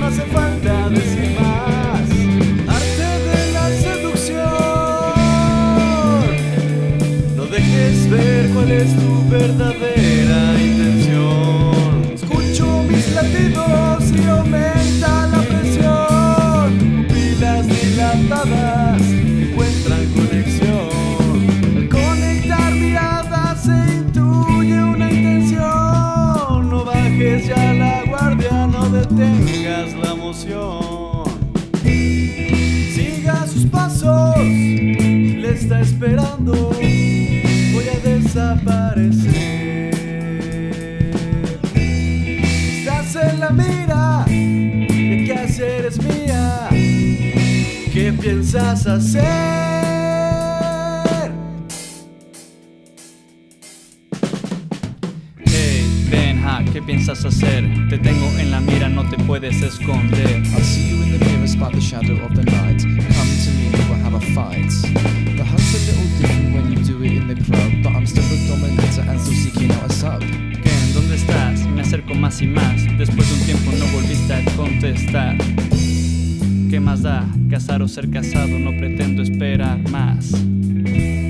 no hace falta decir más. Arte de la seducción, no dejes ver cuál es tu verdadera intención. Escucho mis latidos y aumenta la presión. Pupilas dilatadas encuentran conexión. Al conectar miradas se intuye una intención. No bajes ya la guardia, no detengas la emoción. Siga sus pasos, le está esperando. Voy a desaparecer. Estás en la mira, ¿de qué hacer es mía? ¿Qué piensas hacer? Hey, ven, ¿qué piensas hacer? Te tengo en la mira, no te puedes esconder. I see you in the mirror, spot the shadow of the night. Come to me, we'll have a fight. The hunt's a little different when you do it in the club, but I'm still the dominator and still seeking out a sub. ¿Qué? ¿Dónde estás? Me acerco más y más. Después de un tiempo no volviste a contestar. ¿Qué más da? Casar o ser casado, no pretendo esperar más.